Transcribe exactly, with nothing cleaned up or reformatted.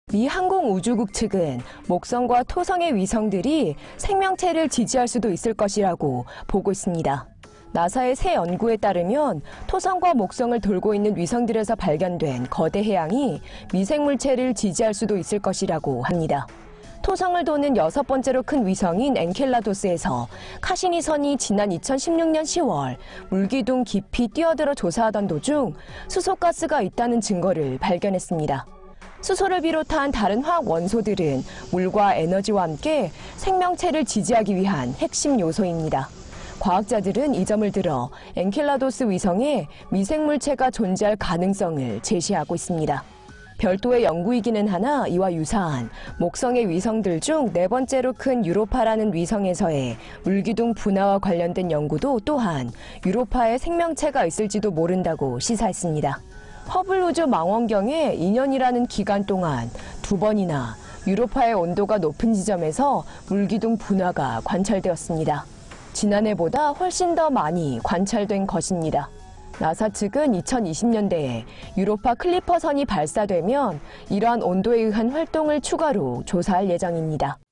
미 항공우주국 측은 목성과 토성의 위성들이 생명체를 지지할 수도 있을 것이라고 보고 있습니다. 나사의 새 연구에 따르면 토성과 목성을 돌고 있는 위성들에서 발견된 거대 해양이 미생물체를 지지할 수도 있을 것이라고 합니다. 토성을 도는 여섯 번째로 큰 위성인 엔켈라도스에서 카시니 선이 지난 이천십육 년 시월 물기둥 깊이 뛰어들어 조사하던 도중 수소가스가 있다는 증거를 발견했습니다. 수소를 비롯한 다른 화학 원소들은 물과 에너지와 함께 생명체를 지지하기 위한 핵심 요소입니다. 과학자들은 이 점을 들어 엔켈라도스 위성에 미생물체가 존재할 가능성을 제시하고 있습니다. 별도의 연구이기는 하나 이와 유사한 목성의 위성들 중 네 번째로 큰 유로파라는 위성에서의 물기둥 분화와 관련된 연구도 또한 유로파에 생명체가 있을지도 모른다고 시사했습니다. 허블 우주 망원경에 이 년이라는 기간 동안 두 번이나 유로파의 온도가 높은 지점에서 물기둥 분화가 관찰되었습니다. 지난해보다 훨씬 더 많이 관찰된 것입니다. 나사 측은 이천이십 년대에 유로파 클리퍼선이 발사되면 이러한 온도에 의한 활동을 추가로 조사할 예정입니다.